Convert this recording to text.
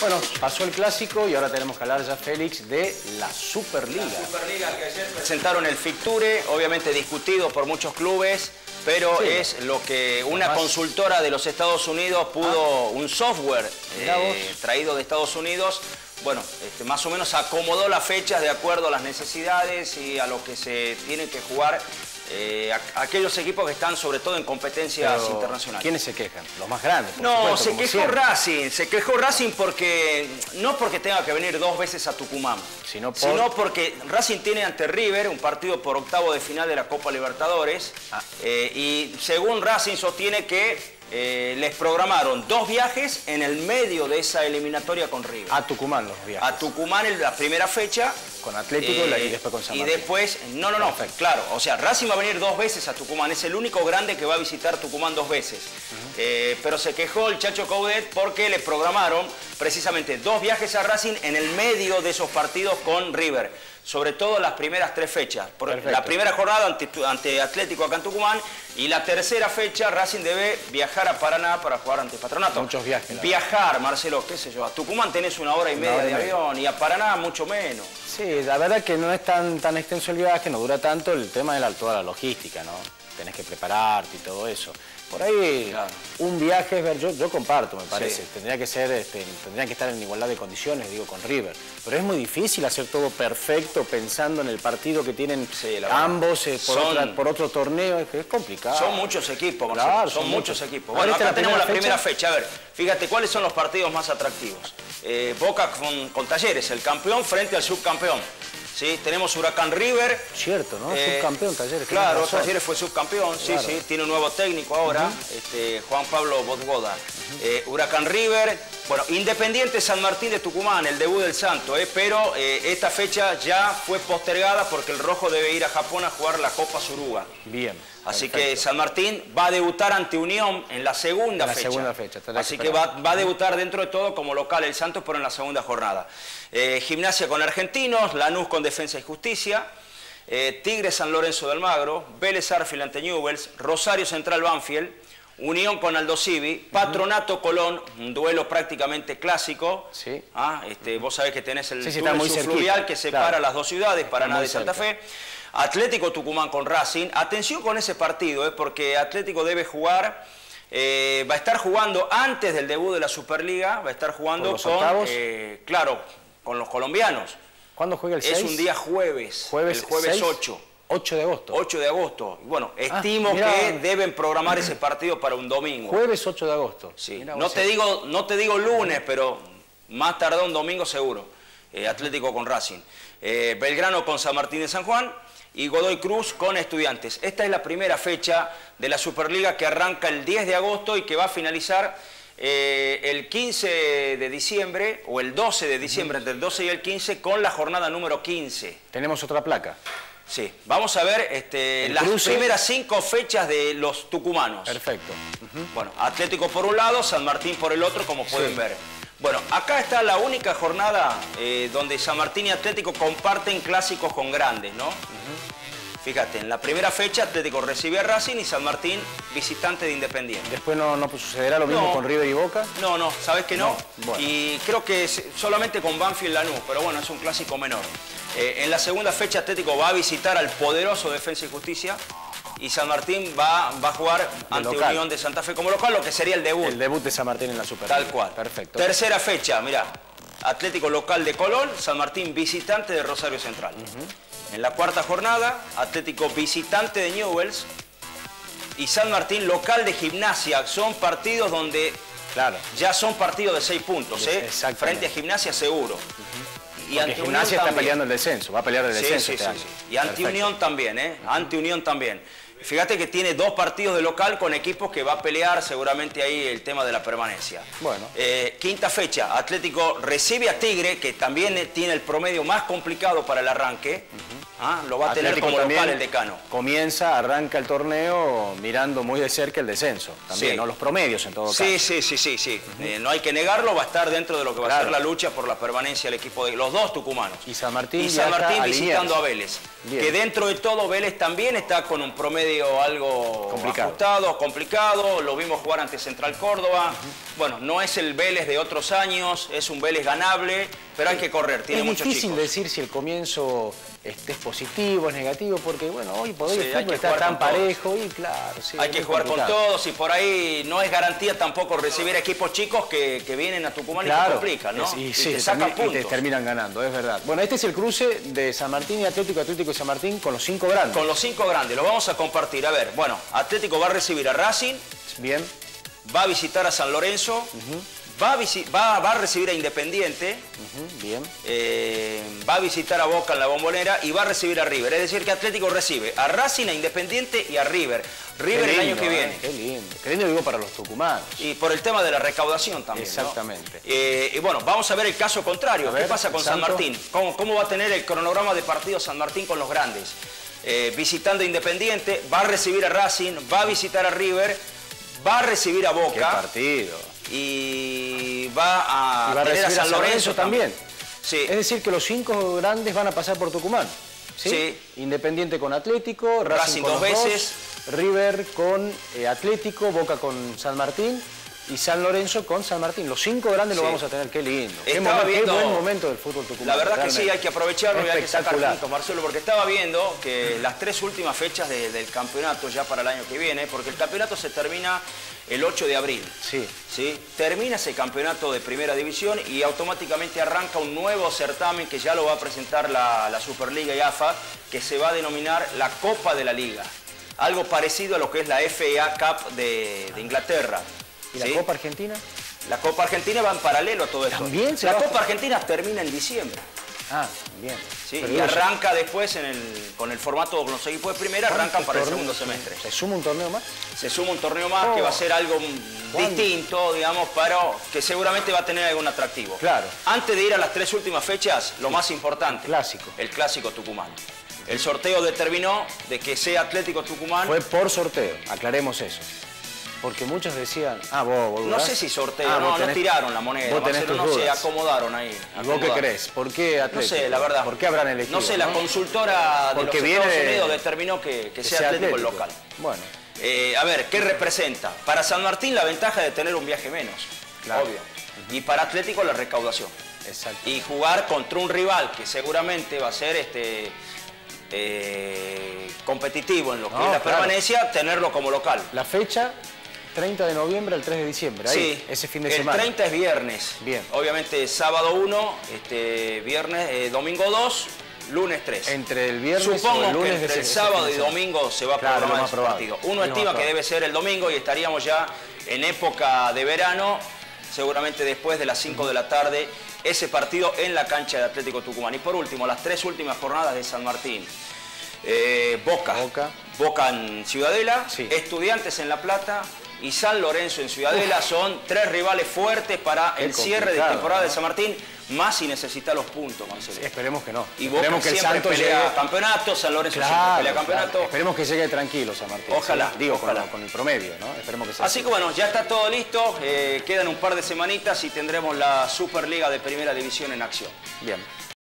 Bueno, pasó el clásico y ahora tenemos que hablar ya, Félix, de la Superliga. La Superliga que ayer presentaron el Ficture, obviamente discutido por muchos clubes, pero sí, es lo que una consultora de los Estados Unidos pudo, un software traído de Estados Unidos, bueno, más o menos acomodó las fechas de acuerdo a las necesidades y a lo que se tiene que jugar aquellos equipos que están sobre todo en competencias internacionales. ¿Quiénes se quejan? Los más grandes, por No, supuesto, se quejó Racing porque, no porque tenga que venir 2 veces a Tucumán, sino porque Racing tiene ante River un partido por octavo de final de la Copa Libertadores y según Racing sostiene que les programaron 2 viajes en el medio de esa eliminatoria con River. A Tucumán los viajes. A Tucumán en la primera fecha. Con Atlético y después con San Martín. Y después, no, claro, o sea, Racing va a venir 2 veces a Tucumán, es el único grande que va a visitar Tucumán 2 veces. Pero se quejó el Chacho Coudet porque le programaron precisamente 2 viajes a Racing en el medio de esos partidos con River. Sobre todo las primeras 3 fechas. La primera jornada ante Atlético acá en Tucumán y la tercera fecha Racing debe viajar a Paraná para jugar ante Patronato. Muchos viajes. Viajar, Marcelo, qué sé yo, a Tucumán tenés 1 hora y media de avión y a Paraná mucho menos. Sí, la verdad que no es tan extenso el viaje, no dura tanto el tema de toda la logística, ¿no? Tenés que prepararte y todo eso. Por ahí, claro, un viaje es ver, yo comparto, me parece. Sí. Tendrían que estar en igualdad de condiciones, digo, con River. Pero es muy difícil hacer todo perfecto pensando en el partido que tienen ambos por otro torneo. Es complicado. Son muchos equipos, Marcelo. Claro, son muchos equipos. Bueno, acá tenemos la primera fecha. A ver, fíjate, ¿cuáles son los partidos más atractivos? Boca con Talleres, el campeón frente al subcampeón. Sí, tenemos Huracán River. Cierto, ¿no? Subcampeón Talleres. Claro, Talleres fue subcampeón, claro. Sí, tiene un nuevo técnico ahora, Juan Pablo Botgoda. Huracán River, bueno, Independiente San Martín de Tucumán, el debut del Santo, pero esta fecha ya fue postergada porque el Rojo debe ir a Japón a jugar la Copa Suruga. Bien. Así que San Martín va a debutar ante Unión en la segunda fecha. Así que va a debutar dentro de todo como local el Santos, pero en la segunda jornada. Gimnasia con Argentinos, Lanús con Defensa y Justicia, Tigre San Lorenzo de Almagro, Vélez Arfield ante Newell's, Rosario Central Banfield, Unión con Aldo Civi, Patronato Colón, un duelo prácticamente clásico. Sí. Vos sabés que tenés el túnel subfluvial que separa las 2 ciudades, Paraná de Santa Fe. Atlético Tucumán con Racing. Atención con ese partido, porque Atlético debe jugar, va a estar jugando antes del debut de la Superliga, va a estar jugando con los colombianos. ¿Cuándo juega el 6? Es un día jueves, el jueves 6? 8 de agosto. 8 de agosto. Bueno, estimo que deben programar ese partido para un domingo. Jueves 8 de agosto. Sí. No te digo lunes, pero más tardó un domingo seguro. Atlético con Racing. Belgrano con San Martín de San Juan y Godoy Cruz con Estudiantes. Esta es la primera fecha de la Superliga que arranca el 10 de agosto y que va a finalizar el 15 de diciembre o el 12 de diciembre, entre el 12 y el 15, con la jornada número 15. Tenemos otra placa. Sí, vamos a ver las primeras 5 fechas de los tucumanos. Perfecto. Bueno, Atlético por un lado, San Martín por el otro, como pueden ver. Bueno, acá está la única jornada donde San Martín y Atlético comparten clásicos con grandes, ¿no? Fíjate, en la primera fecha Atlético recibe a Racing y San Martín visitante de Independiente. ¿Después no sucederá lo mismo con River y Boca? No, ¿sabes que no? Bueno. Y creo que solamente con Banfield Lanús, pero bueno, es un clásico menor. En la segunda fecha Atlético va a visitar al poderoso Defensa y Justicia y San Martín va a jugar ante Unión de Santa Fe como local, lo que sería el debut. El debut de San Martín en la Superliga. Tal cual. Perfecto. Tercera fecha, mirá, Atlético local de Colón, San Martín visitante de Rosario Central. En la cuarta jornada, Atlético visitante de Newell's y San Martín local de Gimnasia. Son partidos donde ya son partidos de 6 puntos, frente a Gimnasia seguro. Y ante Gimnasia está peleando el descenso, va a pelear el descenso este año. Y ante Unión también, ante Unión también. Fíjate que tiene 2 partidos de local con equipos que va a pelear seguramente ahí el tema de la permanencia. Bueno. Quinta fecha, Atlético recibe a Tigre, que también tiene el promedio más complicado para el arranque. Lo va a tener como local el Decano. Arranca el torneo mirando muy de cerca el descenso. También, ¿no? Los promedios en todo caso. Sí. No hay que negarlo, va a estar dentro de lo que va a ser la lucha por la permanencia del equipo de los dos tucumanos. Y San Martín visitando a Vélez. Bien. Que dentro de todo Vélez también está con un promedio algo complicado. Lo vimos jugar ante Central Córdoba. Bueno, no es el Vélez de otros años, es un Vélez ganable, pero hay que correr, tiene muchos chicos. Es difícil decir si el comienzo es positivo, es negativo, porque bueno, hoy por hoy el fútbol está tan parejo y claro. Hay que jugar con todos y por ahí no es garantía tampoco recibir equipos chicos que vienen a Tucumán y te complican, ¿no? Y te sacan puntos. Y te terminan ganando, es verdad. Bueno, este es el cruce de San Martín y Atlético y San Martín con los 5 grandes. Con los 5 grandes, lo vamos a compartir. A ver, bueno, Atlético va a recibir a Racing. Bien. Va a visitar a San Lorenzo. Va a recibir a Independiente, bien. Va a visitar a Boca en la Bombonera y va a recibir a River. Es decir, que Atlético recibe a Racing, a Independiente y a River. River el año que viene. Qué lindo. Qué lindo, digo, para los tucumanos. Y por el tema de la recaudación también. Exactamente. ¿No? Y bueno, vamos a ver el caso contrario. ¿Qué pasa con San Martín? ¿Cómo va a tener el cronograma de partido San Martín con los grandes? Visitando a Independiente, va a recibir a Racing, va a visitar a River, va a recibir a Boca. ¡Qué partido! Y va a tener a San Lorenzo también. Sí. Es decir, que los 5 grandes van a pasar por Tucumán. ¿Sí? Independiente con Atlético, Racing con 2 veces. River con Atlético, Boca con San Martín y San Lorenzo con San Martín. Los 5 grandes lo vamos a tener. Qué lindo. Qué buen momento del fútbol tucumano. La verdad realmente. Que sí, hay que aprovecharlo y hay que sacar puntos, Marcelo, porque estaba viendo que las 3 últimas fechas del campeonato ya para el año que viene, porque el campeonato se termina el 8 de abril. Sí. Termina ese campeonato de primera división y automáticamente arranca un nuevo certamen que ya lo va a presentar la Superliga y AFA, que se va a denominar la Copa de la Liga. Algo parecido a lo que es la FA Cup de Inglaterra. ¿Y la Copa Argentina? La Copa Argentina va en paralelo a todo esto. ¿También la Copa Argentina termina en diciembre. Bien. Sí, y arranca después con el formato con los equipos de primera, arrancan para el segundo semestre. ¿Se suma un torneo más? Se suma un torneo más que va a ser algo distinto, digamos, pero que seguramente va a tener algún atractivo. Claro. Antes de ir a las 3 últimas fechas, lo más importante. El clásico tucumano. El sorteo determinó de que sea Atlético Tucumán. Fue por sorteo, aclaremos eso. Porque muchos decían, vos no sé si sorteo, no tiraron la moneda, no se acomodaron ahí. ¿Y vos qué crees? ¿Por qué Atlético? No sé, la verdad. ¿Por qué habrán elegido? No sé, la consultora de los Estados Unidos determinó que sea Atlético el local. Bueno. A ver, ¿qué representa? Para San Martín la ventaja de tener un viaje menos, obvio. Y para Atlético la recaudación. Exacto. Y jugar contra un rival que seguramente va a ser competitivo en lo que es la permanencia, tenerlo como local. La fecha... 30 de noviembre al 3 de diciembre, ahí, ese fin de semana. El 30 es viernes. Bien. Obviamente sábado 1, domingo 2, lunes 3. Entre el viernes Supongo o el lunes que entre el sábado y domingo se va a programar ese partido. Uno estima que debe ser el domingo y estaríamos ya en época de verano, seguramente después de las 5 de la tarde, ese partido en la cancha de Atlético Tucumán. Y por último, las 3 últimas jornadas de San Martín. Boca en Ciudadela, Estudiantes en La Plata y San Lorenzo en Ciudadela. Son 3 rivales fuertes para el cierre de temporada de San Martín, más si necesita los puntos, Marcelo. Esperemos que no. Y Boca que siempre pelea campeonato, San Lorenzo siempre pelea campeonato. Esperemos que llegue tranquilo San Martín. Ojalá. Digo, con el promedio, ¿no? Esperemos que sea así. Que bueno, ya está todo listo. Quedan un par de semanitas y tendremos la Superliga de Primera División en acción. Bien.